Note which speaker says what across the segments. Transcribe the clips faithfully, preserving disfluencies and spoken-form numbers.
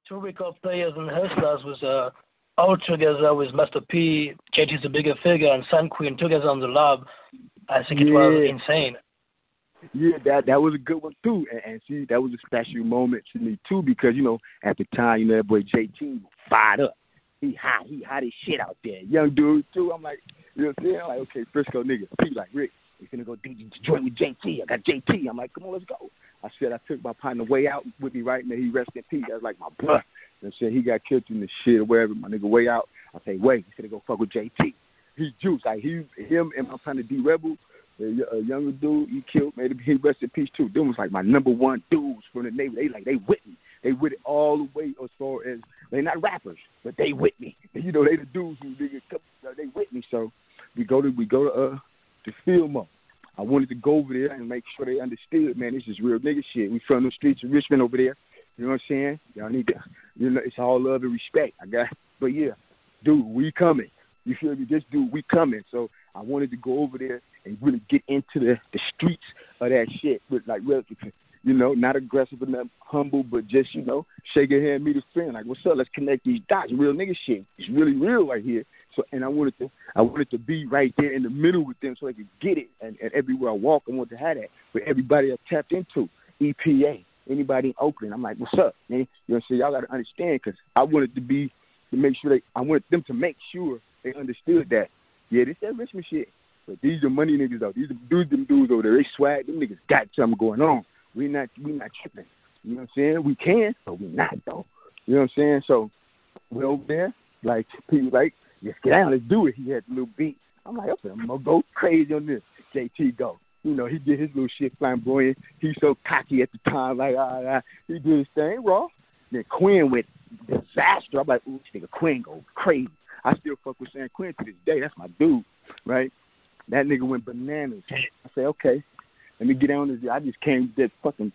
Speaker 1: two record players in Hustlers was uh, all together with Master P, J T's a bigger figure, and Sun Queen together on the lab. I think it
Speaker 2: Yeah.
Speaker 1: was insane.
Speaker 2: Yeah, that that was a good one too, and, and see, that was a special moment to me too because you know at the time, you know that boy J T was fired up. He hot, he hot as shit out there. Young dude too. I'm like, you know what I'm saying? I'm like, okay, Frisco nigga. He like Rick, we finna go D J joint with J T. I got J T. I'm like, come on, let's go. I said I took my partner way out with me, right? Man, he rest in peace. That was like my brother. And said he got killed in the shit or wherever. My nigga way out. I say, wait, he finna go fuck with J T. He's juice. Like he, him, and my partner D Rebel. A, a younger dude he killed, made he rest in peace too. Them was like my number one dudes from the Navy. They like they with me. They with it all the way as far as they not rappers, but they with me. And, you know they the dudes who nigga they with me. So we go to we go to uh to Fillmore. I wanted to go over there and make sure they understood, man, this is real nigga shit. We from the streets of Richmond over there. You know what I'm saying? Y'all need to, you know, it's all love and respect. I got, but yeah, dude, we coming. You feel me? This dude, we coming. So I wanted to go over there and really get into the, the streets of that shit with like, you know, not aggressive enough, humble, but just, you know, shake your hand, meet a friend. Like, what's up? Let's connect these dots. Real nigga shit. It's really real right here. So, and I wanted to, I wanted to be right there in the middle with them so they could get it. And, and everywhere I walk, I want to have that. But everybody I tapped into, E P A, anybody in Oakland, I'm like, what's up, man? You know what I'm saying? Y'all got to understand because I wanted to be, to make sure they, I wanted them to make sure they understood that, yeah, this that Richmond shit. But these are money niggas though. These are dudes, them dudes over there. They swag. Them niggas got something going on. We not, we not tripping. You know what I'm saying? We can, but we not though. You know what I'm saying? So we're over there, like people like, let's get down, let's do it. He had a little beat. I'm like, okay, I'm gonna go crazy on this. J T go. You know, he did his little shit flamboyant. He's so cocky at the time, like, ah, ah. He did his thing raw. Then Quinn went disaster. I'm like, ooh, this nigga Quinn go crazy. I still fuck with San Quinn to this day. That's my dude, right? That nigga went bananas. I say, okay, let me get on this. I just came with that fucking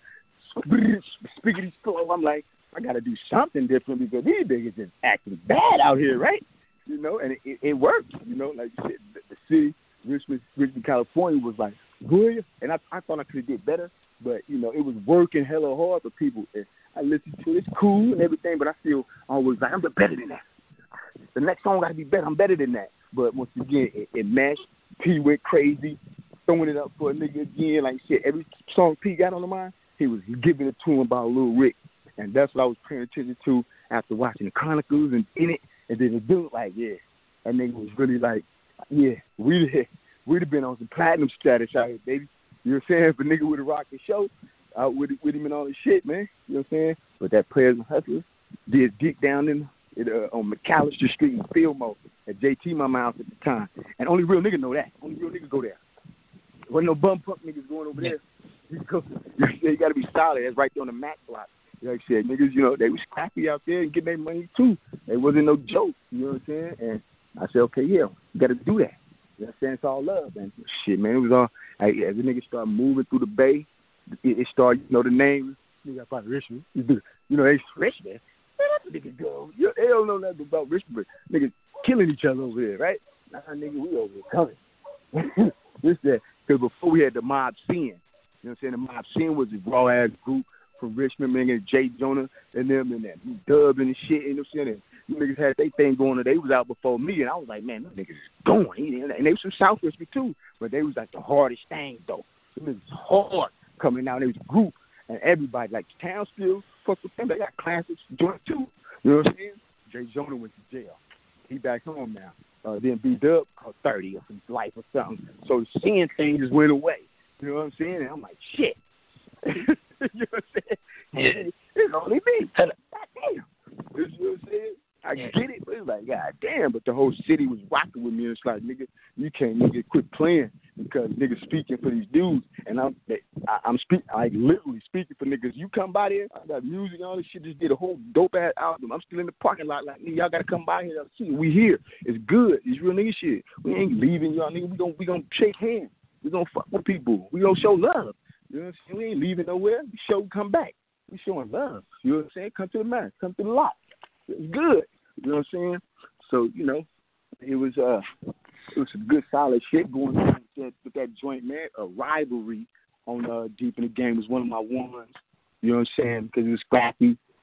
Speaker 2: spiggity flow. I'm like, I got to do something different because these niggas just acting bad out here, right? You know, and it, it, it worked. You know, like the, the city, Richmond, Richmond, California was like, good. And I, I thought I could have did better, but, you know, it was working hella hard for people. And I listened to it. It's cool and everything, but I feel always like, I'm better than that. The next song got to be better. I'm better than that. But once again, it, it matched. P went crazy, throwing it up for a nigga again. Like shit, every song P got on the mind, he was giving it to him about Lil Rick. And that's what I was paying attention to after watching the Chronicles and in it. And then the dude, like, yeah, that nigga was really like, yeah, we'd, we'd have been on some platinum status out here, baby. You know what I'm saying? If a nigga would have rocked the show out with, with him and all this shit, man. You know what I'm saying? But that Players and Hustlers did Dick down in It, uh, on McAllister Street in Fillmore at J T Mama house at the time. And only real nigga know that. Only real nigga go there. There wasn't no bum punk niggas going over there. You, go, you, you got to be solid. That's right there on the Mac block. Like I said, niggas, you know, they was scrappy out there and getting their money too. It wasn't no joke. You know what I'm saying? And I said, okay, yeah, you got to do that. You know what I'm saying? It's all love. And shit, man, it was all, like, as the niggas started moving through the Bay, it, it started, you know, the name, nigga, I probably Richmond. You know, they Richmond. Man, that's a nigga go. You, they don't know nothing about Richmond. Niggas killing each other over there, right? Nah, nigga, we over here coming. This that. Because before we had the Mob Sin. You know what I'm saying? The Mob Sin was a raw-ass group from Richmond, man, and Jay Jonah and them and that Dub and shit. You know what I'm saying? And you niggas had their thing going, and they was out before me, and I was like, man, those niggas is going. And they was from South Richmond, too. But they was like the hardest thing, though. Them niggas hard coming out. They was a group. And everybody, like, town still fuck with them. They got classics joint too. You know what I'm saying? Jay Jonah went to jail. He back home now. Uh, then B-Dub called thirty or some life or something. So the seeing thing just went away. You know what I'm saying? And I'm like, shit. You know what I'm saying? Yeah. It's only me. God damn. You know what I'm saying? I
Speaker 1: Yeah.
Speaker 2: get it, but it's like, God damn. But the whole city was rocking with me. And it's like, nigga, you can't, nigga, quit playing because niggas speaking for these dudes. And I'm they, I, I'm speak, like literally speaking for niggas. You come by there, I got music and all this shit. Just did a whole dope ass album. I'm still in the parking lot like, nigga, y'all got to come by here. See, we here. It's good. It's real nigga shit. We ain't leaving y'all, nigga. We gon' we gonna shake hands. We gonna fuck with people. We gonna show love. You know what I'm saying? We ain't leaving nowhere. We show, come back. We showing love. You know what I'm saying? Come to the man. Come to the lot. It's good. You know what I'm saying? So, you know, it was uh, it was some good solid shit going on with that, with that joint, man. A rivalry on uh, Deep in the Game was one of my ones. You know what I'm saying? Because it was scrappy.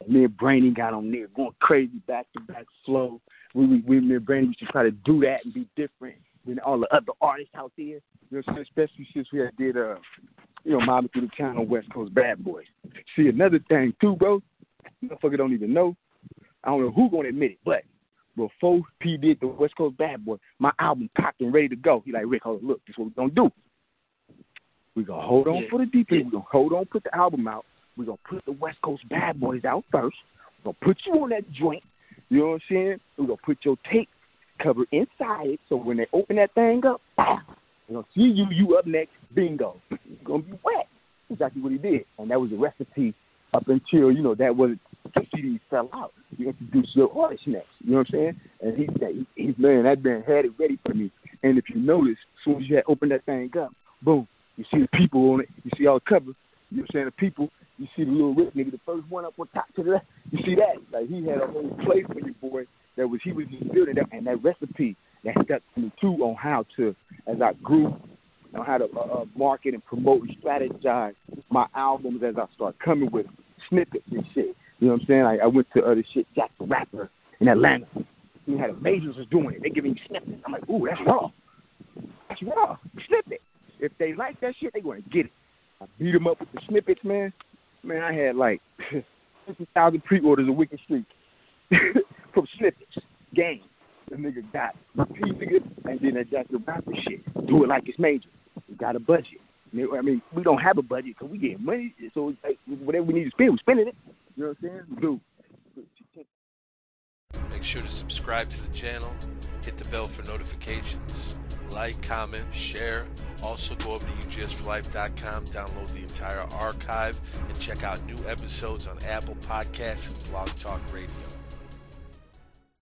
Speaker 2: Me and Brainy got on there going crazy, back to back flow. We, we, we, me and Brainy used to try to do that and be different than all the other artists out there. You know what I'm saying? Especially since we had did, uh, you know, Mama Through the Town on West Coast Bad Boys. See, another thing too, bro, motherfucker don't even know. I don't know who gonna admit it, but before P did the West Coast Bad Boy, my album cocked and ready to go. He like, Rick, hold on, look, this is what we're gonna do. We're gonna hold on
Speaker 1: yeah.
Speaker 2: for the deep end. We're gonna hold on, put the album out. We're gonna put the West Coast Bad Boys out first. We're gonna put you on that joint. You know what I'm saying? We're gonna put your tape cover inside it, so when they open that thing up, bam, we're gonna see you, you up next, bingo. You're gonna be wet. Exactly what he did. And that was a recipe up until, you know, that was the C Ds fell out. You introduce your artist next. You know what I'm saying? And he said, he, he, man, that man had it ready for me. And if you notice, as soon as you had opened that thing up, boom, you see the people on it. You see all the cover. You know what I'm saying? The people. You see the little rich nigga, the first one up on top to the left. You see that? Like, he had a whole place for you, boy. That was, he was just building up. And that recipe that stuck to me, too, on how to, as I grew, on how to uh, uh, market and promote and strategize my albums as I start coming with snippets and shit. You know what I'm saying? Like, I went to other shit, Jack the Rapper in Atlanta. You had the majors was doing it. They giving me snippets. I'm like, ooh, that's raw. That's raw. Snippet. If they like that shit, they going to get it. I beat them up with the snippets, man. Man, I had like fifty thousand pre-orders of Wicked Street from snippets. Game. The nigga got repeat nigga, and then that Jack the Rapper shit. Do it like it's major. We got a budget. I mean, we don't have a budget because we get money, so it's like, whatever we need to spend, we're spending it. You know what I'm saying? Do.
Speaker 3: Make sure to subscribe to the channel, hit the bell for notifications, like, comment, share. Also go over to U G S for life dot com, download the entire archive, and check out new episodes on Apple Podcasts and Blog Talk Radio.